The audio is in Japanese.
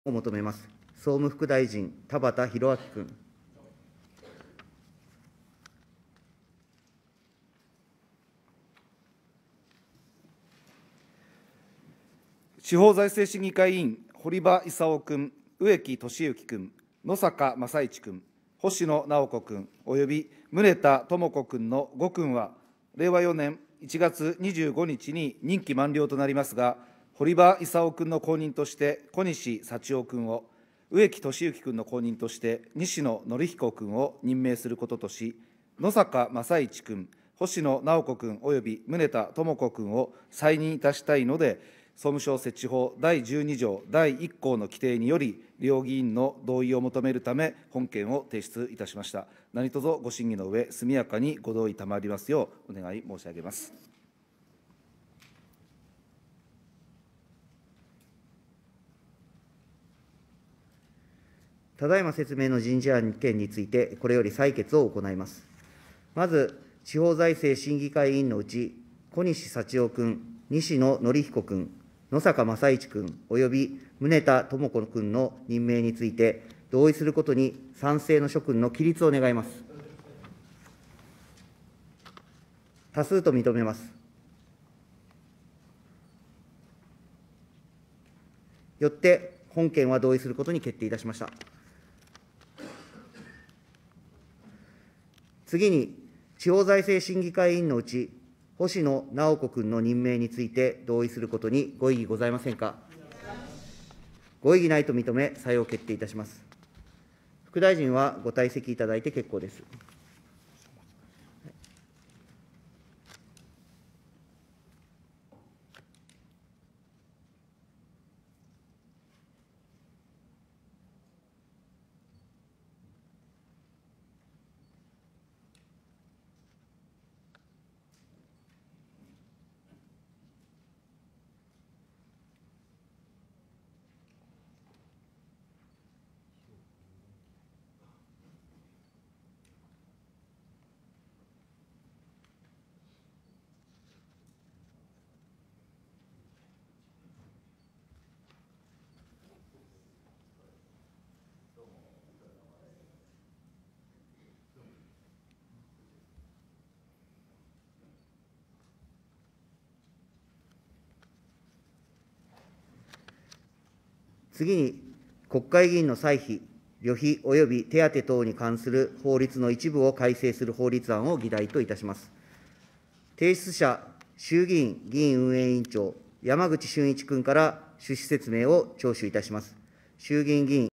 を求めます。総務副大臣、田畑裕明君。 地方財政審議会委員、堀場勲君、植木俊之君、野坂正一君、星野直子君、および宗田智子君の5君は、令和4年1月25日に任期満了となりますが、堀場勲君の後任として小西幸男君を、植木俊之君の後任として西野典彦君を任命することとし、野坂正一君、星野直子君および宗田智子君を再任いたしたいので、総務省設置法第12条第1項の規定により、両議員の同意を求めるため、本件を提出いたしました。何卒ご審議の上、速やかにご同意賜りますようお願い申し上げます。 ただいま説明の人事案件について、これより採決を行います。まず、地方財政審議会委員のうち、小西幸男君、西野典彦君、野坂正一君および宗田智子君の任命について、同意することに賛成の諸君の起立を願います。多数と認めます。よって、本件は同意することに決定いたしました。次に、地方財政審議会委員のうち、星野直子君の任命について同意することにご異議ございませんか。ご異議ないと認め、採用決定いたします。副大臣はご退席いただいて結構です。次に、国会議員の歳費、旅費および手当等に関する法律の一部を改正する法律案を議題といたします。提出者、衆議院議院運営委員長、山口俊一君から趣旨説明を聴取いたします。衆議院議員